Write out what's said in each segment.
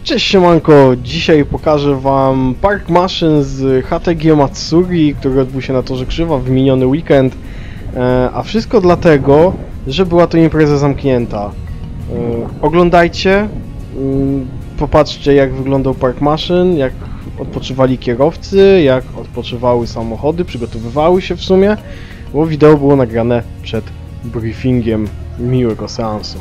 Cześć siemanko, dzisiaj pokażę wam park maszyn z HTG Matsuri, który odbył się na Torze Krzywa w miniony weekend. A wszystko dlatego, że była to impreza zamknięta. Oglądajcie, popatrzcie jak wyglądał park maszyn, jak odpoczywali kierowcy, jak odpoczywały samochody, przygotowywały się w sumie, bo wideo było nagrane przed briefingiem. Miłego seansu.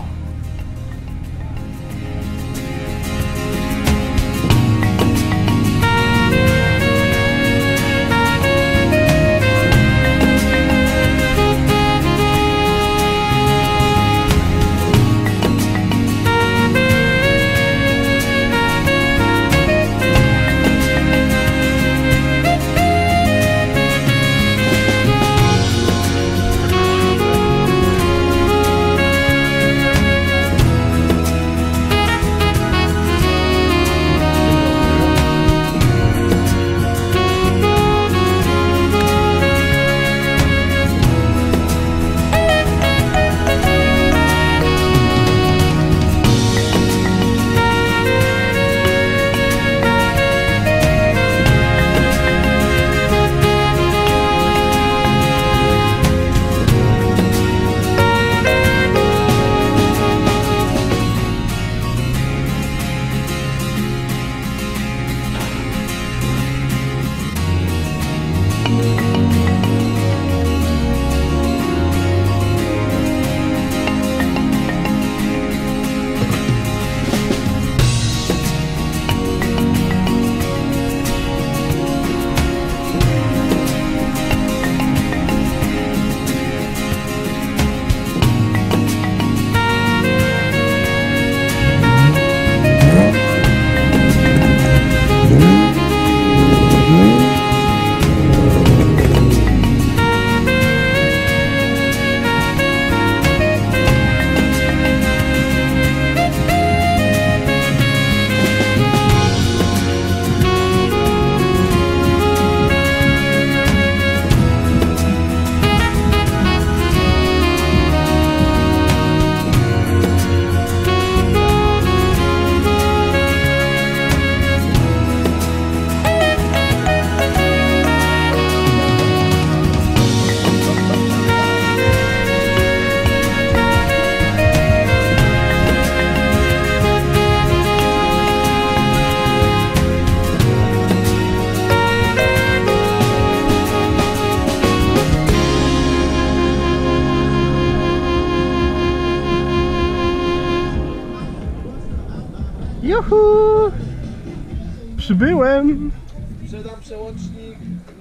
Juhu! Przybyłem! Sprzedam przełącznik